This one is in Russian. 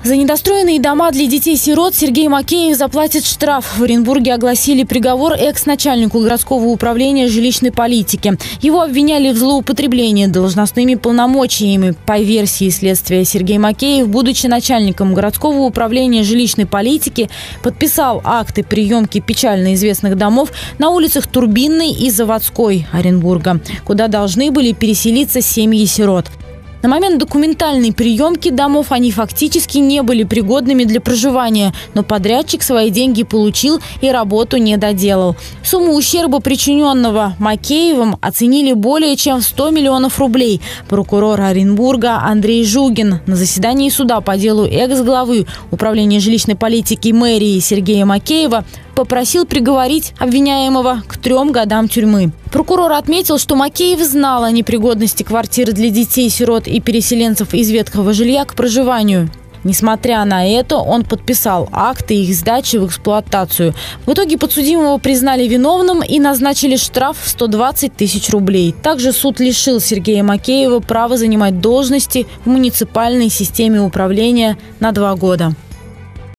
За недостроенные дома для детей-сирот Сергей Макеев заплатит штраф. В Оренбурге огласили приговор экс-начальнику городского управления жилищной политики. Его обвиняли в злоупотреблении должностными полномочиями. По версии следствия, Сергей Макеев, будучи начальником городского управления жилищной политики, подписал акты приемки печально известных домов на улицах Турбинной и Заводской Оренбурга, куда должны были переселиться семьи сирот. На момент документальной приемки домов они фактически не были пригодными для проживания, но подрядчик свои деньги получил и работу не доделал. Сумму ущерба, причиненного Макеевым, оценили более чем в 100 миллионов рублей. Прокурор Оренбурга Андрей Жугин на заседании суда по делу экс-главы управления жилищной политики мэрии Сергея Макеева попросил приговорить обвиняемого к 3 годам тюрьмы. Прокурор отметил, что Макеев знал о непригодности квартир для детей-сирот и переселенцев из ветхого жилья к проживанию. Несмотря на это, он подписал акты их сдачи в эксплуатацию. В итоге подсудимого признали виновным и назначили штраф в 120 тысяч рублей. Также суд лишил Сергея Макеева права занимать должности в муниципальной системе управления на 2 года.